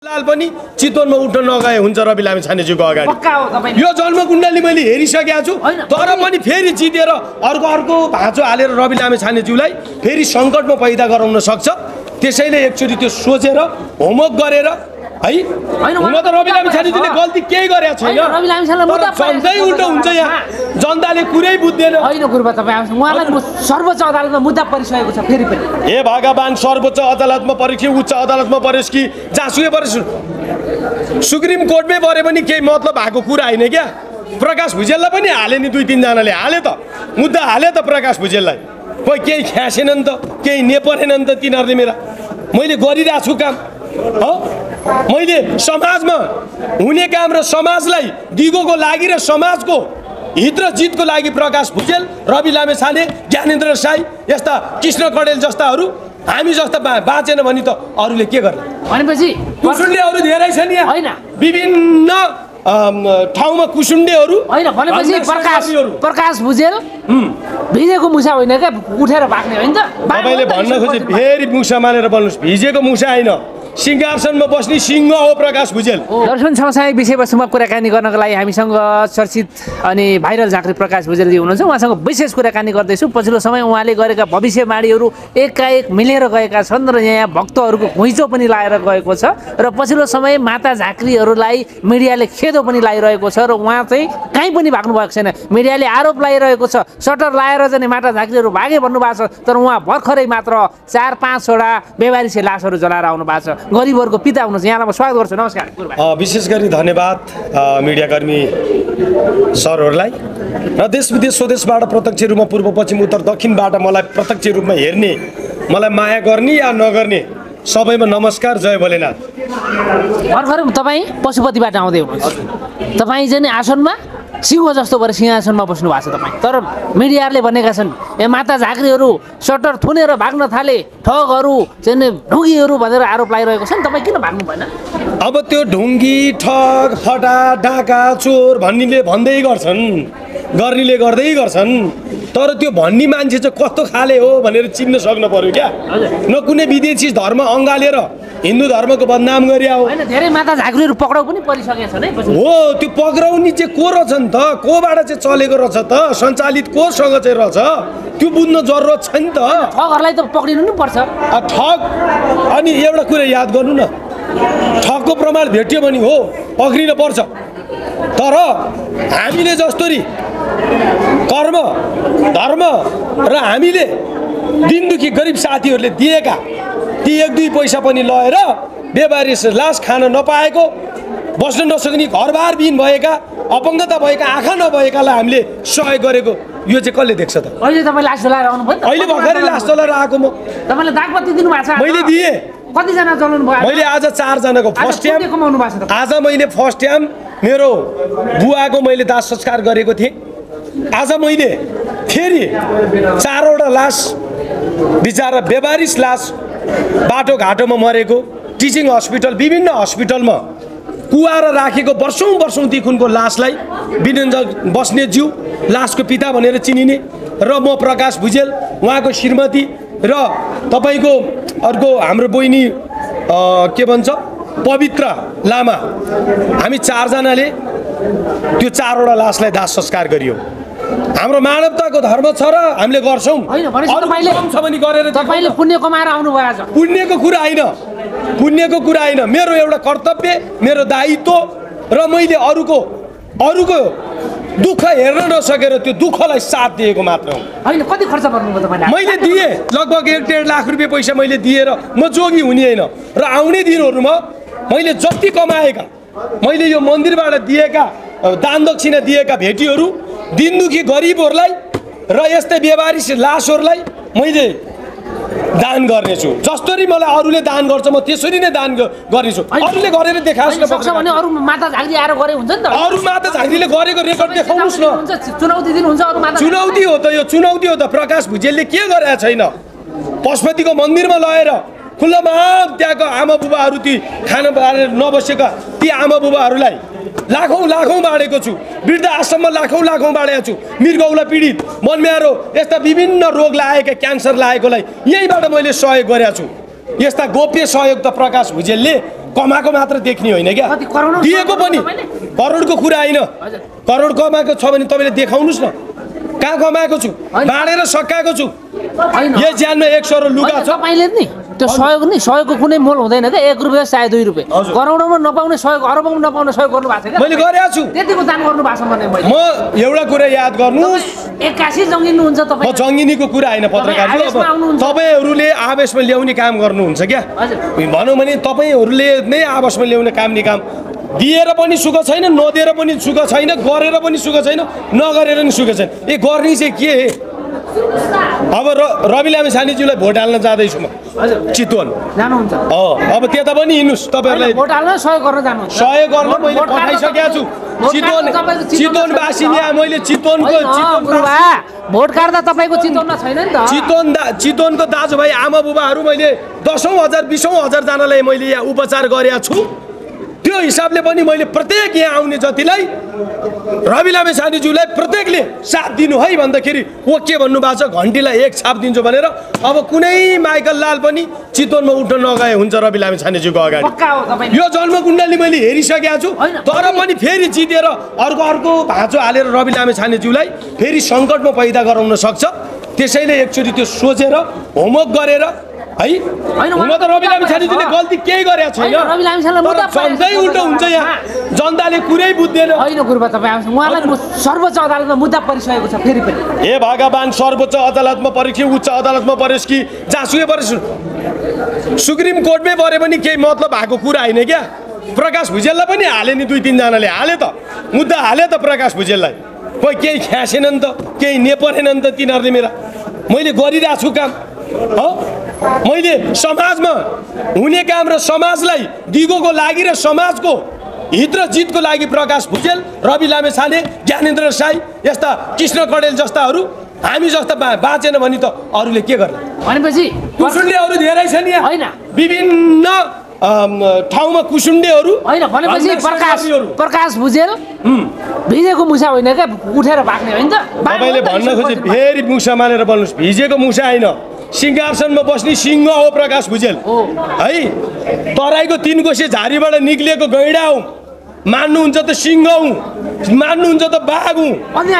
लाल पनि चितवनमा उठ्न नगए हुन्छ रवि लामिछानेज्यूको अगाडि यो जन्मकुण्डली मैले हेरिसकेको छु तर पनि फेरि जितेर अर्को भाँचो हालेर रवि लामिछानेज्यूलाई फेरि सङ्कटमा पैदा गराउन सक्छ त्यसैले एकचोटि त्यो सोचेर होमवर्क गरेर है हुन त रवि लामिछानेज्यूले गल्ती केही गरेको छैन जनतै उल्टो हुन्छ यहाँ जनताले कुरै बुझ्दैन होइन गुरुबा तपाईँ उहाँलाई सर्वोच्च अदालतमा मुद्दा परिसकेको छ फेरि पनि ए भगवान सर्वोच्च अदालतमा पऱ्यो कि उच्च अदालतमा पऱ्योस् कि जहाँसुकै पऱ्योस् सुप्रिम कोर्टमै पऱ्यो पनि केही मतलब भएको कुरा होइन क्या प्रकाश भुजेललाई पनि हाले नि 2-3 जनाले हाले त मुद्दा हाले त प्रकाश भुजेललाई कोही केही ख्यासेनन् त केही नेपरेनन् त तिनीहरूले मेरा मैले गरिरहेको छु काम हो मैले समाजमा हुने काम र समाजलाई दिगोको लागि र समाजको हित र जितको लागि प्रकाश भुजेल रवि लामिछाने ज्ञानेन्द्र साई यस्ता कृष्ण कडेल जस्ताहरू हामी जस्ता बाँचेन भने त अरूले के गर्ने भनेपछि कुसुण्डेहरू धेरै छन् यहाँ होइन विभिन्न ठाउँमा कुसुण्डेहरू होइन भनेपछि प्रकाश भुजेल भिजेको मुसा होइन क्या उठेर भाग्ने होइन त तपाईँले भन्न खोजे फेरि मुसा मानेर बोल्नुहोस् भिजेको मुसा होइन सिंहासनमा बस्ने सिंह हो प्रकाश भुजेल दर्शन समसामयिक विषयवस्तुमा कुराकानी गर्नको लागि हामीसँग चर्चित अनि भाइरल झाँक्री प्रकाश भुजेलजी हुनुहुन्छ उहाँसँग विशेष कुराकानी गर्दैछु पछिल्लो समय उहाँले गरेका भविष्यवाणीहरू एकाएक मिलेर गएका छन् र यहाँ भक्तहरूको घुइँचो पनि लाएर गएको छ र पछिल्लो समय माता झाँक्रीहरूलाई मिडियाले खेदो पनि लागिरहेको छ र उहाँ चाहिँ कहीँ पनि भाग्नु भएको छैन मिडियाले आरोप लगाइरहेको छ सटर लाएर जाने माता झाँक्रीहरू भागे भन्नुभएको छ तर उहाँ भर्खरै मात्र 4-5 वटा बेवारिसे लासहरू जलाएर आउनु भएको छ गरिबहरूको पिता हुनुहुन्छ यहाँलाई म स्वागत गर्छु नमस्कार विशेष गरी धन्यवाद मिडियाकर्मी सरहरूलाई र देश विदेश स्वदेशबाट प्रत्यक्ष रूपमा पूर्व पश्चिम उत्तर दक्षिणबाट मलाई प्रत्यक्ष रूपमा हेर्ने मलाई माया गर्ने या नगर्ने सबैमा नमस्कार जय भोलेनाथ भर्खर तपाईँ पशुपतिबाट आउँदै हुनुहुन्छ तपाईँ चाहिँ आसनमा सिंह जस्तो भएर सिंहासनमा बस्नु भएको छ तपाईँ तर मिडियाहरूले भनेका छन् ए माता झाँक्रीहरू सटर थुनेर भाग्न थाले ठगहरू चाहिँ ढुङ्गीहरू भनेर आरोप लगाइरहेको छ नि तपाईँ किन भाग्नु भएन अब त्यो ढुङ्गी ठग फटा डाका चोर भन्नेले भन्दै गर्छन् गर्नेले गर्दै गर्छन् तर त्यो भन्ने मान्छे चाहिँ कस्तो खाले हो भनेर चिन्न सक्नु पर्यो क्या न कुनै विदेशी धर्म अँगालेर हिन्दू धर्मको बदनाम गरिया हो धेरै माता झाँक्रीहरू पक्राउ पनि परिसकेका छन् है हो त्यो पक्राउने चाहिँ को रहेछ नि त कोबाट चाहिँ चलेको रहेछ त सञ्चालित कोसँग चाहिँ रहेछ त्यो बुझ्न जरुरत छ नि त ठगहरूलाई त पक्रिनु नि पर्छ ठग अनि एउटा कुरा याद गर्नु न ठगको प्रमाण भेट्यो भने हो पक्रिन पर्छ तर हामीले जस्तोरी कर्म धर्म र हामीले दिनदुखी गरिब साथीहरूले दिएका ती 1-2 पैसा पनि लगेर बेबारिस लास खान नपाएको बस्न नसक्ने घरबार बिन भएका अपङ्गता भएका आँखा नभएकालाई हामीले सहयोग गरेको यो चाहिँ कसले देख्छ त अहिले तपाईँ लास जलाएर आउनुभयो अहिले भर्खरै लास जलाएर आएको म तपाईँले दागबत्ती दिनुभएको छ मैले दिएँ कतिजना जलाउनु भयो मैले आज 4 जनाको फर्स्ट टाइम कमाउनु भएको छ आज मैले फर्स्ट टाइम मेरो बुवाको मैले दाह संस्कार गरेको थिएँ आज मैले फेरि 4 वटा लास बिचारा बेबारिस लास बाटोघाटोमा मरेको टिचिङ हस्पिटल विभिन्न हस्पिटलमा कुवाएर राखेको वर्षौँदेखिको लासलाई विनोद बस्नेतज्यू लासको पिता भनेर चिनिने र म प्रकाश भुजेल उहाँको श्रीमती र तपाईँको अर्को हाम्रो बहिनी के भन्छ पवित्र लामा हामी 4 जनाले त्यो 4 वटा लासलाई दाह संस्कार गरियो हाम्रो मानवताको धर्म छ र हामीले गर्छौं तपाईले पुण्य कमाएर आउनु भयो आज पुण्यको कुरा हैन मेरो एउटा कर्तव्य मेरो दायित्व र मैले अरूको दुःख हेर्न नसकेर त्यो दुःखलाई साथ दिएको मात्र हो हैन कति खर्च गर्नुभयो तपाईले मैले दिए लगभग 1.5 लाख रुपैयाँ पैसा मैले दिएर म जोगी हुने हैन र आउने दिनहरुमा मैले जति कमाएका मैले यो मन्दिरबाट दिएका दान दक्षिणा दिएका भेटीहरु दिनदुखी गरिबहरुलाई र यस्तै बेवारिस लासहरुलाई मैले दान गर्नेछु जसरी मलाई अरूले दान गर्छ म त्यसरी नै दान गर्नेछु अरूले गरेर देखाउस् न सक्छ भने अरू माता झाँक्री आएर गरे हुन्छ नि त अरू माता झाँक्रीले गरेको रेकर्ड देखाउनुस् न चुनौती दिनुहुन्छ अरू माता चुनौती हो त यो चुनौती हो त प्रकाश भुजेलले के गरेको छैन पशुपतिको मन्दिरमा लगेर खुल्लामा त्यहाँको आमा बुबाहरु ती खाना नबसेका ती आमा बुबाहरुलाई लाखौं बाडेको छु वृद्ध आश्रममा लाखौं बाडेको छु मृगौला पीडित मनम्यारो यस्ता विभिन्न रोग लागेका क्यान्सर लागेकोलाई यहीबाट मैले सहयोग गरेको छु यस्ता गोप्य सहयोग त प्रकाश भुजेलले कमाएको मात्र देख्ने होइन क्या कति करोड दिएको पनि करोडको कुरा होइन करोड कमाएको छ भने तपाईँले देखाउनुहोस् न कहाँ कमाएको छु बाँडेर सकाएको छु यही ज्यानमा 100 लुगा छ तपाईँले नि त्यो सहयोगको कुनै मोल हुँदैन क्या 1 रुपियाँ चाहे 2 रुपियाँ करोडौँमा नपाउने सहयोग अरबौँ नपाउने सहयोग गर्नु भएको छ क्या मैले गरेको छु त्यतिको दान गर्नु भएको छ भने म एउटा कुरा याद गर्नुहोस् 81 जङ्गिनुहुन्छ म तपाईँ जङ्गिनीको कुरा होइन पत्रकार तपाईँहरूले आवेशमा ल्याउने काम गर्नुहुन्छ क्या भनौँ भने तपाईँहरूले नै आवेशमा ल्याउने काम नि काम दिएर पनि सुख छैन नदिएर पनि सुख छैन गरेर पनि सुख छैन नगरेर पनि सुख छैन ए गर्ने चाहिँ के अब रवि लामिछानेज्यूलाई भोट हाल्न जाँदैछु म चितवन जानुहुन्छ अब त्यता पनि हिँड्नुहोस् तपाईँहरूलाई भोट हाल्न सहयोग गर्न जानुहुन्छ सहयोग गर्न मैले पठाइसकेको छु चितवनवासी यहाँ मैले चितवनको भोट काट्दा तपाईँको चितवनमा छैन नि त चितवनको दाजुभाइ आमा बुबाहरू मैले 10औँ हजार 20औँ हजारजनालाई मैले यहाँ उपचार गरेको छु त्यो हिसाबले पनि मैले प्रत्येक यहाँ आउने जतिलाई रवि लामिछानेज्यूलाई प्रत्येकले साथ दिनु है भन्दाखेरि ओ के भन्नुभएको छ घन्टीलाई 1 छाप दिन्छु भनेर अब कुनै माइकल लाल पनि चितवनमा उठ्न नगए हुन्छ रवि लामिछानेज्यूको अगाडि यो जन्मकुण्डली मैले हेरिसकेको छु तर पनि फेरि जितेर अर्को भाँचो हालेर रवि लामिछानेज्यूलाई फेरि सङ्कटमा पैदा गराउन सक्छ त्यसैले एकचोटि त्यो सोचेर होमवर्क गरेर है हुन त रवि लामिछानेज्यूले गल्ती केही गरेको छैन जनतै उल्टो हुन्छ यहाँ जनताले कुरै बुझ्दैन होइन गुरुबा तपाईँ उहाँलाई सर्वोच्च अदालतमा मुद्दा परिसकेको छ फेरि पनि हे भगवान सर्वोच्च अदालतमा पऱ्यो कि उच्च अदालतमा पऱ्योस् कि जहाँसुकै पऱ्योस् सुप्रिम कोर्टमै पऱ्यो पनि केही मतलब भएको कुरा होइन क्या प्रकाश भुजेललाई पनि हाले नि 2-3 जनाले हाले त मुद्दा हाले त प्रकाश भुजेललाई कोही केही ख्यासेनन् त केही नेपरेनन् त तिनीहरूले मेरा मैले गरिरहेको छु काम हो मैले समाजमा हुने काम र समाजलाई दिगोको लागि र समाजको हित र जितको लागि प्रकाश भुजेल रवि लामिछाने ज्ञानेन्द्र साई यस्ता कृष्ण कडेल जस्ताहरू हामी जस्ता बाँचेन भने त अरूले के गर्ने भनेपछि कुसुण्डेहरू धेरै छन् यहाँ होइन विभिन्न ठाउँमा कुसुण्डेहरू होइन भनेपछि प्रकाश भुजेल भिजेको मुसा होइन क्या उठेर भाग्ने होइन त तपाईँले भन्न खोजे फेरि मुसा मानेर बोल्नुहोस् भिजेको मुसा होइन सिंहासनमा बस्ने सिंह हो प्रकाश भुजेल है तराईको 3 कोसे झारीबाट निक्लिएको गैडा हो मान्नुहुन्छ त सिंह हुँ मान्नुहुन्छ त बाघ हुँ अन्याय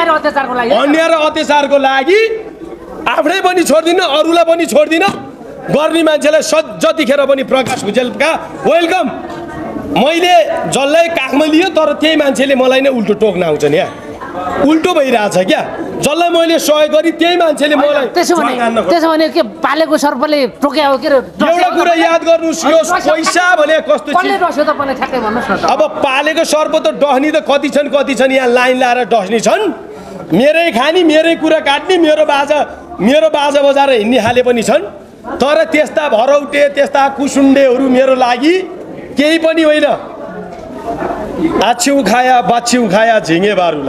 र अत्याचारको लागि आफ्नै पनि छोड्दिन अरूलाई पनि छोड्दिन गर्ने मान्छेलाई जतिखेर पनि प्रकाश भुजेलका वेलकम मैले जसलाई काखमा लियो तर त्यही मान्छेले मलाई नै उल्टो टोक्न आउँछन् यहाँ उल्टो भइरहेछ क्या जसलाई मैले सहयोग गरेँ त्यही मान्छेले मलाई त्यसो भने के पालेको सर्पले टोक्या हो के एउटा कुरा याद गर्नुहोस् यो पैसा भने कस्तो अब पालेको सर्प त डहनी त कति छन् यहाँ लाइन लाएर डस्नी छन् मेरै खानी मेरै कुरा काट्ने मेरो बाजा बजाएर हिँड्ने खाले पनि छन् तर त्यस्ता भरौटे त्यस्ता कुसुण्डेहरू मेरो लागि केही पनि होइन आछ्यौ खाया बाछ्यौ खाया झिङे बारुला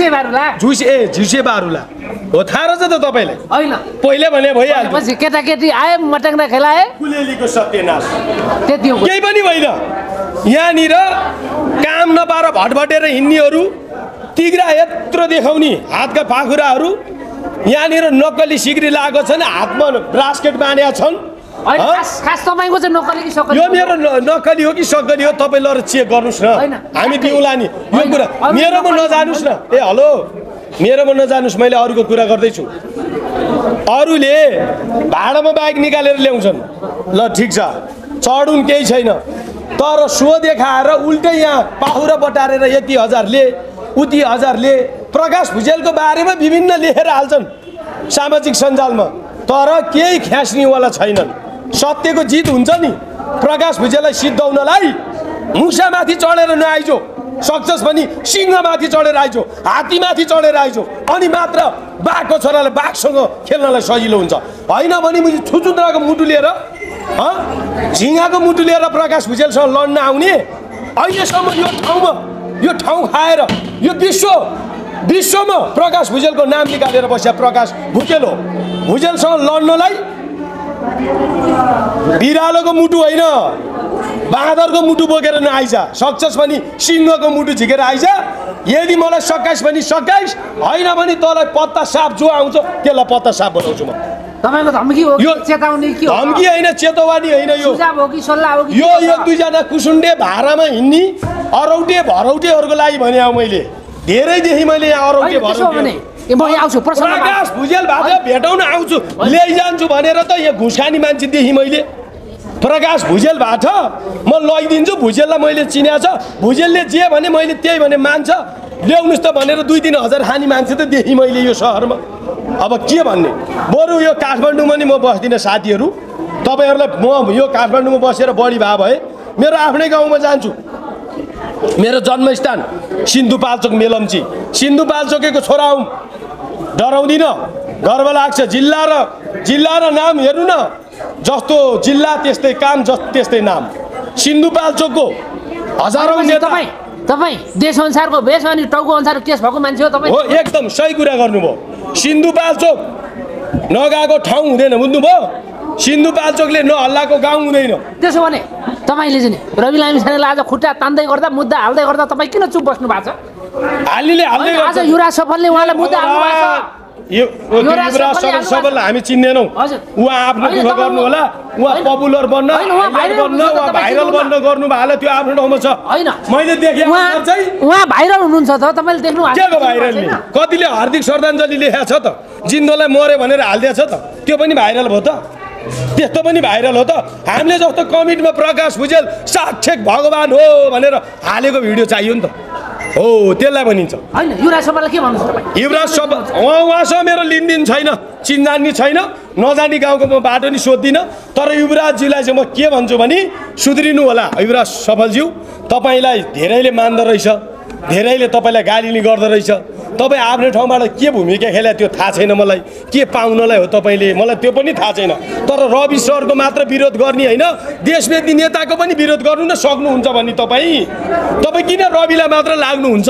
झुसे बारुला हो थाहा रहेछ त तपाईँलाई होइन पहिले भने भइहाल्छ केटाकेटी आए मटङ्गा खेलाए कुलेलीको सत्यनाश त्यति हो केही पनि होइन यहाँनिर काम नपाएर भटभटेर हिँड्नेहरू तिग्रा यत्रो देखाउने हातका पाखुराहरू यहाँनिर नक्कली सिक्री लागेको छन् हातमा ब्रास्केट बाँधेका छन् खास तपाईको चाहिँ नक्कली कि सक्कली यो मेरो नक्कली हो कि सक्कली हो तपाईँ लर चेक गर्नुहोस् न हामी दिउँला नि यो कुरा मेरोमा नजानुस् न ए हेलो मेरोमा नजानुस् मैले अरूको कुरा गर्दैछु अरूले भाडामा बाइक निकालेर ल्याउँछन् ल ठिक छ चढुन केही छैन तर सो देखाएर उल्टै यहाँ पाहुरा बटारेर यति हजारले उति हजारले प्रकाश भुजेलको बारेमा विभिन्न लेखेर हाल्छन् सामाजिक सञ्जालमा तर केही ख्यास्नेवाला छैनन् सत्यको जित हुन्छ नि प्रकाश भुजेललाई सिद्धाउनलाई मुसामाथि चढेर नआइजो सक्छस् भने सिंहमाथि चढेर आइजो हात्तीमाथि चढेर आइजो अनि मात्र बाघको छोरालाई बाघसँग खेल्नलाई सजिलो हुन्छ होइन भने मैले छुचुन्द्राको मुटु लिएर झिँगाको मुटु लिएर प्रकाश भुजेलसँग लड्न आउने अहिलेसम्म यो ठाउँ खाएर यो विश्वमा प्रकाश भुजेलको नाम निकालेर बस्या प्रकाश भुजेल हो भुजेलसँग लड्नलाई बिरालोको मुटु होइन बाँदरको मुटु बोकेर नआइज सक्छस् भने सिंहको मुटु झिकेर आइज यदि मलाई सकाइस् भने सकाइस् होइन भने तँलाई पत्ता साप जो आउँछ त्यसलाई पत्ता साप बनाउँछु म तपाईको धम्की हो यो कि चेतावनी के हो धम्की होइन चेतवानी होइन यो सुझाव हो कि सल्लाह हो कि यो एक दुईजना कुसुन्डे भाडामा हिँड्ने अरौटे भरौटेहरूको लागि भने मैले धेरैदेखि मैले यहाँ अरौटे भरौटे म यहाँ आउँछु प्रकाश भुजेल भएको भेटाउन आउँछु ल्याइजान्छु भनेर त यहाँ घुस खाने मान्छे देखेँ मैले प्रकाश भुजेल भएको छ म लैदिन्छु भुजेललाई मैले चिनेको छ भुजेलले जे भने मैले त्यही भने मान्छ ल्याउनुहोस् त भनेर 2-3 हजार खाने मान्छे त देखेँ मैले यो सहरमा अब के भन्ने बरु यो काठमाडौँमा नि म बस्दिनँ साथीहरू तपाईँहरूलाई म यो काठमाडौँमा बसेर बढी भए भए मेरो आफ्नै गाउँमा जान्छु मेरो जन्मस्थान सिन्धुपाल्चोक मेलम्ची सिन्धुपाल्चोकेको छोरा हुँ डराउँदिनँ गर्व लाग्छ जिल्ला र नाम हेर्नु न जस्तो जिल्ला त्यस्तै काम त्यस्तै नाम सिन्धुपाल्चोकको हजारौँ नेता तपाईँ देश अनुसारको भेष अनि टाउको अनुसार केस भएको मान्छे हो तपाईँ हो एकदम सही कुरा गर्नुभयो सिन्धुपाल्चोक नगएको ठाउँ हुँदैन बुझ्नुभयो सिन्धुपाल्चोकले नहल्लाको गाउँ हुँदैन त्यसो भने तपाईँले चाहिँ रवि लामिछानेलाई आज खुट्टा तान्दै गर्दा मुद्दा हाल्दै गर्दा तपाईँ किन चुप बस्नु भएको छ हाल्नेले हाल्दै आज युवराज सफलले उहाँलाई मुद्दा हाल्नु भएको छ युवराज सबैलाई हामी चिन्दैनौँ उहाँ आफ्नो दुःख गर्नु होला उहाँ पपुलर बन्न भाइरल बन्न गर्नु भयो त्यो आफ्नो ठाउँमा छ होइन मैले देखेँ उहाँ भाइरल हुनुहुन्छ त तपाईँले देख्नु के को भाइरल नि कतिले हार्दिक श्रद्धाञ्जली लेखेको छ त जिन्दोलाई मर्यो भनेर हालिदिएको छ त त्यो पनि भाइरल भयो त त्यस्तो पनि भाइरल हो त हामीले जस्तो कमेन्टमा प्रकाश भुजेल साक्षात् भगवान हो भनेर हालेको भिडियो चाहियो नि त हो त्यसलाई भनिन्छ होइन युवराज सभालाई के भन्नुहुन्छ तपाईँ युवराज सभा उहाँसँग मेरो लिनदिन छैन चिन्जानी छैन नजानी गाउँको म बाटो नि सोध्दिनँ तर युवराजज्यूलाई चाहिँ म के भन्छु भने सुध्रिनु होला युवराज सफलज्यू तपाईँलाई धेरैले मान्दो रहेछ धेरैले तपाईँलाई गाली नि गर्दो रहेछ तपाईँ आफ्नो ठाउँबाट के भूमिका खेले त्यो थाहा छैन मलाई के पाउनलाई हो तपाईँले मलाई त्यो पनि थाहा छैन तर रवि सरको मात्र विरोध गर्ने होइन देशव्यापी नेताको पनि विरोध गर्नु न सक्नुहुन्छ भने तपाईँ किन रविलाई मात्र लाग्नुहुन्छ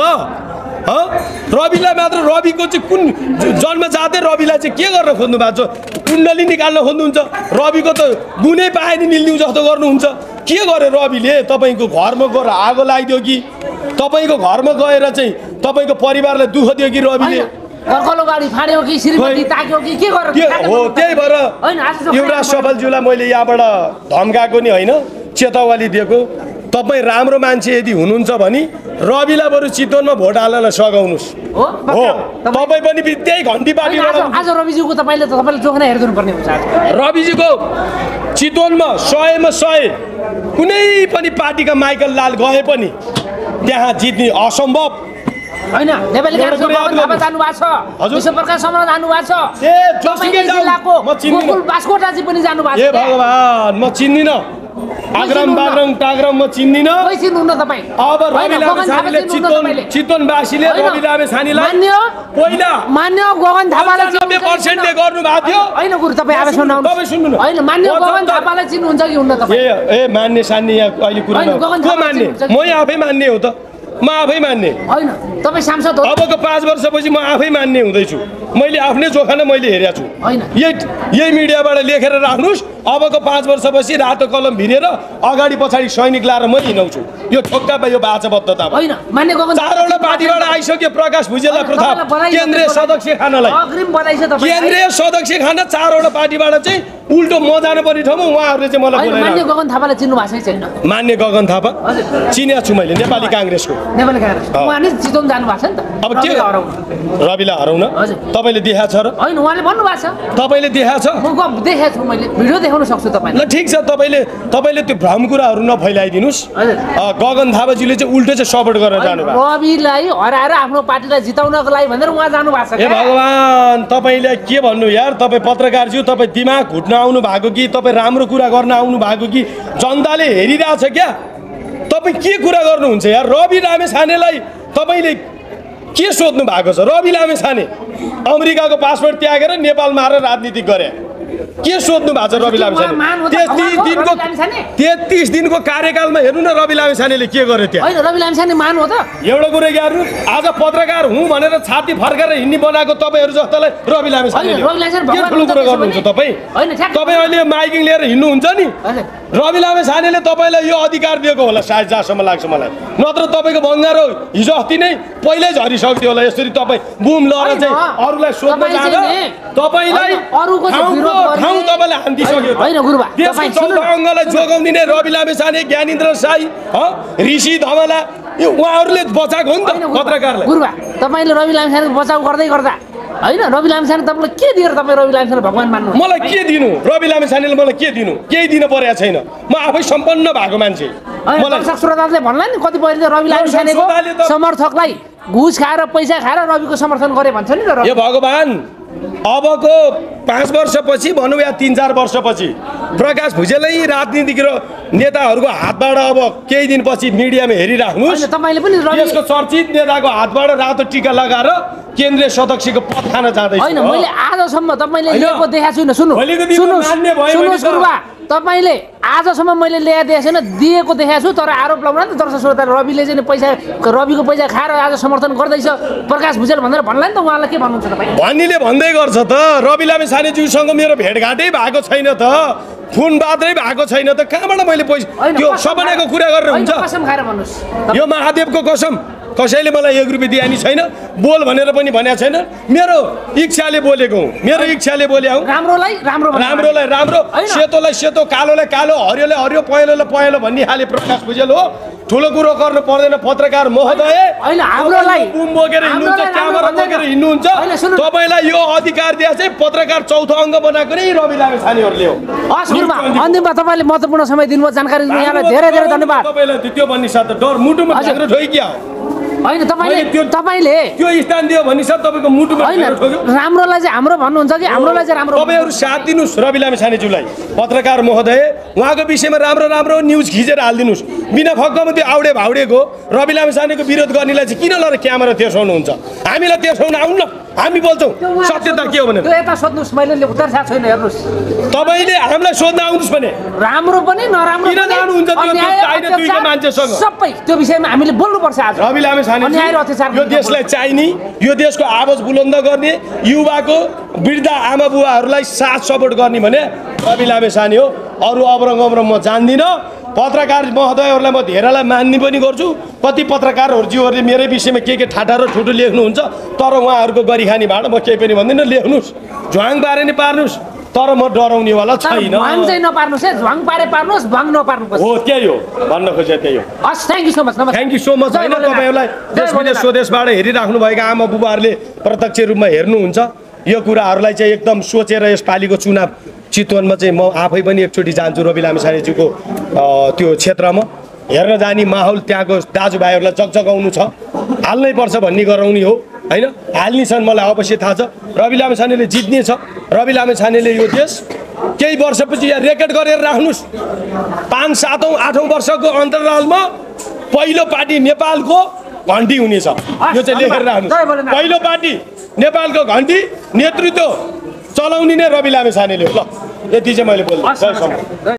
रविलाई मात्र रविको चाहिँ कुन जन्मजातै रविलाई चाहिँ के गर्न खोज्नु भएको छ कुण्डली निकाल्न खोज्नुहुन्छ रविको त गुनै पाए नि मिल्दिउँ जस्तो गर्नुहुन्छ के गर्यो रविले तपाईँको घरमा गएर आगो लगाइदियो कि तपाईँको घरमा गएर चाहिँ तपाईँको परिवारलाई दुःख दियो कि रविले गाडी फाड्यो कि श्रीमती ताक्यो कि के गर्यो हो त्यही भएर युवराज सफलज्यूलाई मैले यहाँबाट धम्काएको नि होइन चेतावनी दिएको तपाईँ राम्रो मान्छे यदि हुनुहुन्छ भने रविलाई बरु चितवनमा भोट हाल्न सघाउनुहोस् हो तपाईँ पनि त्यही घन्टी पार्टीबाट आज रविजीको तपाईँले जोखना हेरिदिनु पर्ने हुन्छ रविजीको चितवनमा 100मा 100 कुनै पनि पार्टीका माइकल लाल गए पनि त्यहाँ जित्ने असम्भव होइन नेपाली काङ्ग्रेसको गगन थापा जानु भएको छ विश्वप्रकाश समर जानु भएको छ तपाईँ जिल्लाको गोकुल बास्कोटाजी पनि जानु भएको छ ए भगवान म चिन्दिनँ आग्राम टाग्राम म चिन्दिनँ कोही चिन्नुहुन्न तपाईँ अब रवि लामिछानेले चितवनवासीले रवि लामिछानेलाई पहिला मान्य गगन थापालाई 90% ले गर्नु भएको थियो होइन गुरु तपाईँ आवेश नआउनु तपाईँ सुन्नु न होइन मान्य गगन थापालाई चिन्नुहुन्छ कि हुन्न तपाईँ ए मान्ने सान्ने यहाँ अहिले कुरा को मान्ने म आफै मान्ने हो त म आफै मान्ने होइन तपाईँ सांसद हो अबको 5 वर्षपछि म आफै मान्ने हुँदैछु मैले आफ्नै जोखाना मैले हेरेको छु होइन यही मिडियाबाट लेखेर राख्नुहोस् अबको 5 वर्षपछि रातो कलम भिरेर अगाडि पछाडि सैनिक लाएर म हिँड्छु यो ठोक्का यो बाचाबद्धता होइन मान्य गगन 4वटा पार्टीबाट आइसक्यो प्रकाश भुजेल प्रताप केन्द्रीय सदस्य खानलाई अग्रिम बधाई छ तपाईँ केन्द्रीय सदस्य खान 4वटा पार्टीबाट चाहिँ उल्टो म जानुपर्ने ठाउँमा उहाँहरूले चाहिँ मलाई बोलाइरहेको मान्य गगन थापालाई चिन्नु भएको छैन मान्य गगन थापा चिनेको छु मैले नेपाली काङ्ग्रेसको नेपाली काङ्ग्रेस उहाँले चितवन जानु भएको छ नि त अब के रविलाई हराउन तपाईँले देखाएको छ र होइन उहाँले भन्नुभएको छ तपाईँले देखाएको छ म देखाएको छु मैले भिडियो देखाउन सक्छु तपाईँलाई ल ठिक छ तपाईँले त्यो भ्रम कुराहरू नफैलाइदिनुहोस् गगन थापाजीले चाहिँ उल्टो चाहिँ सपोर्ट गरेर जानुभयो रविलाई हराएर आफ्नो पार्टीलाई जिताउनको लागि भनेर उहाँ जानु भएको छ ए भगवान तपाईँले के भन्नु यार तपाईँ पत्रकारज्यू तपाईँ दिमाग घुट्न आउनु भएको कि तपाईँ राम्रो कुरा गर्न आउनु भएको कि जनताले हेरिरहेछ क्या तपाईँ के कुरा गर्नुहुन्छ यार रवि लामिछानेलाई तपाईँले के सोध्नु भएको छ रवि लामिछाने अमेरिकाको पासपोर्ट त्यागेर नेपालमा आएर राजनीति गरे के सोध्नु भएको छ रवि लामिछाने 33 दिनको कार्यकालमा हेर्नु न रवि लामिछानेले के गर्यो त्यहाँ होइन रवि लामिछाने मान हो त एउटा कुरा गर्नु आज पत्रकार हुँ भनेर छाती फर्काएर हिँड्ने बनाएको तपाईँहरू जस्तालाई रवि लामिछानेले के ठुलो कुरा गर्नुहुन्छ तपाईँ अहिले माइकिङ लिएर हिँड्नुहुन्छ नि रवि लामिछानेले तपाईँलाई यो अधिकार दिएको होला सायद जहाँसम्म लाग्छ मलाई नत्र तपाईँको बङ्गारो हिजो अस्ति नै पहिल्यै झरिसक्थ्यो होला यसरी तपाईँ बुम लएर चाहिँ अरूलाई सोध्न जाँदा तपाईँलाई ठाउँ तपाईँले हानिदिइसक्यो देशको चौथो अङ्गलाई जोगाउदिने रवि लामिछाने ज्ञानेन्द्र साई ऋषि धमला यो उहाँहरूले बचाएको हो नि त पत्रकारलाई गुरुबा तपाईँले रवि लामिछानेको बचाउ गर्दै गर्दा होइन रवि लामिछाने तपाईँलाई के दिएर तपाईँ रवि लामिछाने भगवान मान्नु मलाई के दिनु रवि लामिछानेले मलाई के दिनु केही दिन परेको छैन म आफै सम्पन्न भएको मान्छे दर्शक श्रोताले भन्ला नि कतिपय रवि लामिछानेको समर्थकलाई घुस खाएर पैसा खाएर रविको समर्थन गरे भन्छ नि त यो भगवान् अबको 5 वर्षपछि भनौँ या 3-4 वर्षपछि प्रकाश भुजेलै राजनीतिक र नेताहरूको हातबाट अब केही दिनपछि मिडियामा हेरिराख्नुहोस् तपाईँले पनि यसको चर्चित नेताको हातबाट रातो टिका लगाएर केन्द्रीय सदस्यको पद खान जाँदैछ होइन मैले आजसम्म तपाईँले लिएको देखाएको छुइनँ सुन्नुहोस् गुरुबा तपाईँले आजसम्म मैले ल्याइदिएको छैन दिएको देखाएको छु तर आरोप लगाउन त दर्शक श्रोता रविले चाहिँ रविको पैसा खाएर आज समर्थन गर्दैछ प्रकाश भुजेल भनेर भन्ला नि त उहाँलाई के भन्नुहुन्छ तपाईँ भन्नेले भन्दै गर्छ त रवि लामिछानेज्यूसँग मेरो भेटघाटै भएको छैन त फोन बातै भएको छैन त कहाँबाट मैले पैसा त्यो सपनाको कुरा गरेर हुन्छ कसम खाएर भन्नुहोस् यो महादेवको कसम कसैले मलाई 1 रुपियाँ दियानी छैन बोल भनेर पनि भनेको छैन मेरो इच्छाले बोलेको हुँ मेरो इच्छाले बोले हुँ राम्रोलाई राम्रो सेतोलाई सेतो कालोलाई कालो हरियोलाई हरियो पहेँलोलाई पहेँलो भन्ने खाले प्रकाश भुजेल हो ठुलो कुरो गर्नु पर्दैन पत्रकार महोदय हैन हामीलाई बुम बोकेर हिँड्नुहुन्छ क्यामेरा बोकेर हिँड्नुहुन्छ तपाईलाई यो अधिकार दिया चाहिँ पत्रकार चौथो अङ्ग बनाएको नै रवि लामिछानेहरुले हो हस् गुरुबा अन्तिममा तपाईले महत्त्वपूर्ण समय दिनुभयो जानकारी दिनु यहाँलाई धेरै धेरै धन्यवाद तपाईलाई त्यो भन्ने साथ डर मुटुमा ढाक्रो ठोकिया हैन तपाईले त्यो स्थान दियो भन्ने साथ तपाईको मुटुमा ढाक्रो ठोक्यो राम्रोलाई चाहिँ हाम्रो भन्नुहुन्छ कि हाम्रोलाई चाहिँ राम्रो तपाईहरु साथ दिनुस् रवि लामिछानेज्यूलाई पत्रकार महोदय उहाँको विषयमा राम्रो राम्रो न्यूज खिचेर हाल्दिनुस् बिना फक्कमा त्यो आउडे भाउडेको रवि लामिछानेको विरोध गर्नेलाई चाहिँ किन लरे क्यामेरा तेर्साउनुहुन्छ हामीलाई तेर्साउन आउन्न हामी बोल्छौं सत्यता के हो भनेर त्यो यता सोध्नुस् मैले उत्तर थाहा छैन हेर्नुस् तपाईले हामीलाई सोध्न आउनुस् भने राम्रो पनि नराम्रो किन जानुहुन्छ त्यो चाहिने दुईटा मान्छेसँग सबै त्यो विषयमा हामीले बोल्नु पर्छ आज रवि लामिछाने यो देशलाई चाहिने यो देशको आवाज बुलन्द गर्ने युवाको वृद्ध आमा बुवाहरूलाई साथ सपोर्ट गर्ने भने रवि लामिछाने हो अरु अब्रङ अब्रङ म जान्दिन पत्रकार महोदयहरूलाई म धेरैलाई मान्ने पनि गर्छु कति पत्रकारहरुजीहरुले मेरै विषयमा के ठाटा र ठुटो लेख्नुहुन्छ तर उहाँहरुको गरिखानीबाट म केही पनि भन्दिन लेख्नुस् झ्वाङ पारे नि पार्नुस् तर म डराउनेवाला छैन झ्वाङ चाहिँ नपार्नुस् है झ्वाङ पारे पार्नुस् भङ नपार्नुस् हो त्यही हो भन्न खोजे त्यही हो हस् थ्यांक यू सो मच नमस्कार थ्यांक यू सो मच हैन तपाईहरुलाई देश विदेश स्वदेशबाट हेरिराख्नु भएका आमा बुबाहरुले प्रत्यक्ष रूपमा हेर्नुहुन्छ यो कुराहरुलाई चाहिँ एकदम सोचेर यसपालिको चुनाव चितवनमा चाहिँ म आफै पनि एकचोटि जान्छु रवि लामिछानेज्यूको त्यो क्षेत्रमा हेर्न जाने माहौल त्यहाँको दाजुभाइहरूलाई जगजगाउनु छ हाल्नै पर्छ भन्ने गराउने हो हैन हाल्ने छन् मलाई अवश्य थाहा छ रवि लामिछानेले जित्ने छ रवि लामिछानेले यो देश केही वर्षपछि यहाँ रेकर्ड गरेर राख्नुस् 5, 7, 8 वर्षको अन्तरालमा पहिलो पार्टी नेपालको घण्टी हुनेछ यो चाहिँ लेखेर राख्नुस् पहिलो पार्टी नेपालको घण्टी नेतृत्व चलाउने नै रवि लामिछानेले हो ल यति चाहिँ मैले बोल्छु